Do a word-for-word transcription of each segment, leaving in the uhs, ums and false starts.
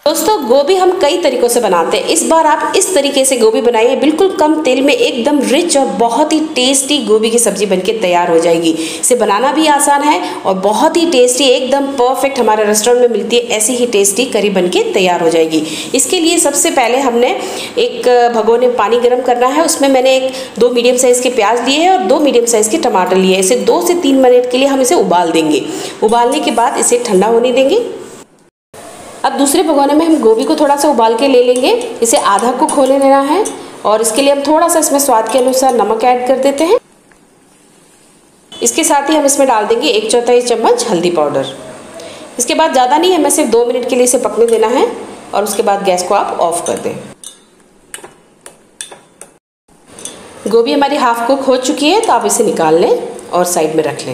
दोस्तों गोभी हम कई तरीकों से बनाते हैं, इस बार आप इस तरीके से गोभी बनाइए, बिल्कुल कम तेल में एकदम रिच और बहुत ही टेस्टी गोभी की सब्जी बनके तैयार हो जाएगी। इसे बनाना भी आसान है और बहुत ही टेस्टी, एकदम परफेक्ट हमारे रेस्टोरेंट में मिलती है ऐसी ही टेस्टी करी बनके तैयार हो जाएगी। इसके लिए सबसे पहले हमने एक भगोने में पानी गर्म करना है, उसमें मैंने एक दो मीडियम साइज़ के प्याज लिए हैं और दो मीडियम साइज़ के टमाटर लिए हैं। इसे दो से तीन मिनट के लिए हम इसे उबाल देंगे। उबालने के बाद इसे ठंडा होने देंगे। अब दूसरे भगोने में हम गोभी को थोड़ा सा उबाल के ले लेंगे, इसे आधा कुक होने देना है और इसके लिए हम थोड़ा सा इसमें स्वाद के अनुसार नमक ऐड कर देते हैं। इसके साथ ही हम इसमें डाल देंगे एक चौथाई चम्मच हल्दी पाउडर। इसके बाद ज़्यादा नहीं, हमें सिर्फ दो मिनट के लिए इसे पकने देना है और उसके बाद गैस को आप ऑफ कर दें। गोभी हमारी हाफ कुक हो चुकी है तो आप इसे निकाल लें और साइड में रख लें।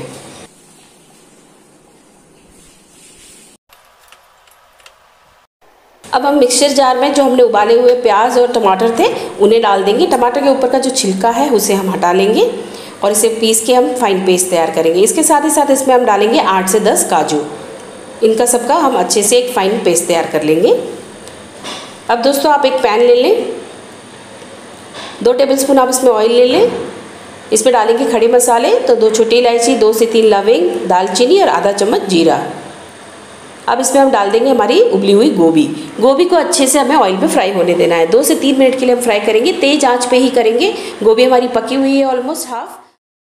अब हम मिक्सचर जार में जो हमने उबाले हुए प्याज और टमाटर थे उन्हें डाल देंगे। टमाटर के ऊपर का जो छिलका है उसे हम हटा लेंगे और इसे पीस के हम फाइन पेस्ट तैयार करेंगे। इसके साथ ही साथ इसमें हम डालेंगे आठ से दस काजू, इनका सबका हम अच्छे से एक फाइन पेस्ट तैयार कर लेंगे। अब दोस्तों आप एक पैन ले लें, दो टेबलस्पून आप इसमें ऑयल ले लें। इसमें डालेंगे खड़े मसाले, तो दो छोटी इलायची, दो से तीन लविंग, दालचीनी और आधा चम्मच जीरा। अब इसमें हम डाल देंगे हमारी उबली हुई गोभी। गोभी को अच्छे से हमें ऑयल पे फ्राई होने देना है। दो से तीन मिनट के लिए हम फ्राई करेंगे, तेज आंच पे ही करेंगे। गोभी हमारी पकी हुई है ऑलमोस्ट हाफ,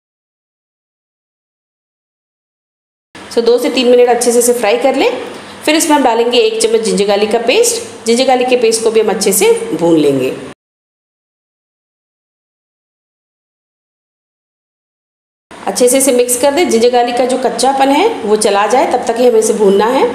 सो दो से तीन मिनट अच्छे से इसे फ्राई कर लें। फिर इसमें हम डालेंगे एक चम्मच जिंजर गार्लिक का पेस्ट। जिंजर गार्लिक के पेस्ट को भी हम अच्छे से भून लेंगे। अच्छे से इसे मिक्स कर दें। जिंजर गार्लिक का जो कच्चापन है वो चला जाए तब तक ही हमें इसे भूनना है।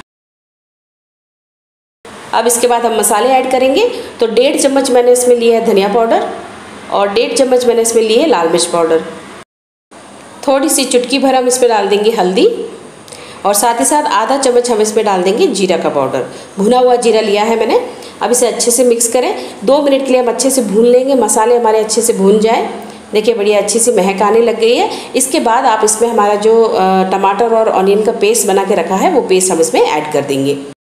अब इसके बाद हम मसाले ऐड करेंगे। तो डेढ़ चम्मच मैंने इसमें लिया है धनिया पाउडर और डेढ़ चम्मच मैंने इसमें लिए है लाल मिर्च पाउडर। थोड़ी सी चुटकी भर हम इसमें डाल देंगे हल्दी और साथ ही साथ आधा चम्मच हम इसमें डाल देंगे जीरा का पाउडर। भुना हुआ जीरा लिया है मैंने। अब इसे अच्छे से मिक्स करें। दो मिनट के लिए हम अच्छे से भून लेंगे, मसाले हमारे अच्छे से भून जाए। देखिए बढ़िया अच्छी सी महक आने लग गई है। इसके बाद आप इसमें हमारा जो टमाटर और ऑनियन का पेस्ट बना के रखा है वो पेस्ट हम इसमें ऐड कर देंगे।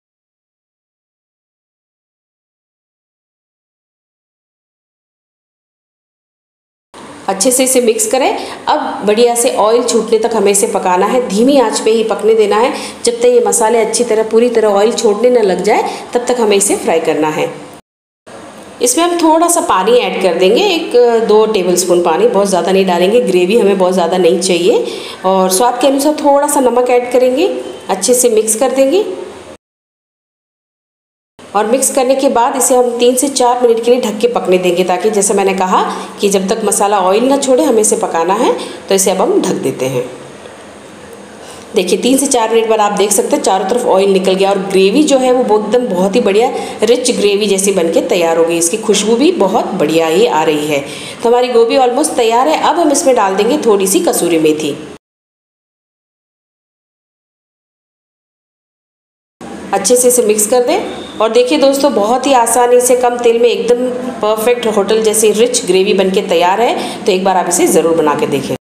अच्छे से इसे मिक्स करें। अब बढ़िया से ऑयल छूटने तक हमें इसे पकाना है, धीमी आंच पे ही पकने देना है। जब तक ये मसाले अच्छी तरह पूरी तरह ऑयल छोड़ने न लग जाए तब तक हमें इसे फ्राई करना है। इसमें हम थोड़ा सा पानी ऐड कर देंगे, एक दो टेबलस्पून पानी, बहुत ज़्यादा नहीं डालेंगे, ग्रेवी हमें बहुत ज़्यादा नहीं चाहिए। और स्वाद के अनुसार थोड़ा सा नमक ऐड करेंगे, अच्छे से मिक्स कर देंगे। और मिक्स करने के बाद इसे हम तीन से चार मिनट के लिए ढक के पकने देंगे, ताकि जैसे मैंने कहा कि जब तक मसाला ऑयल ना छोड़े हमें इसे पकाना है। तो इसे अब हम ढक देते हैं। देखिए तीन से चार मिनट बाद आप देख सकते हैं चारों तरफ ऑयल निकल गया और ग्रेवी जो है वो एकदम बहुत ही बढ़िया रिच ग्रेवी जैसी बनके तैयार हो गई। इसकी खुशबू भी बहुत बढ़िया ही आ रही है। तो हमारी गोभी ऑलमोस्ट तैयार है। अब हम इसमें डाल देंगे थोड़ी सी कसूरी मेथी। अच्छे से इसे मिक्स कर दें और देखिए दोस्तों बहुत ही आसानी से कम तेल में एकदम परफेक्ट होटल जैसी रिच ग्रेवी बनके तैयार है। तो एक बार आप इसे ज़रूर बना के देखें।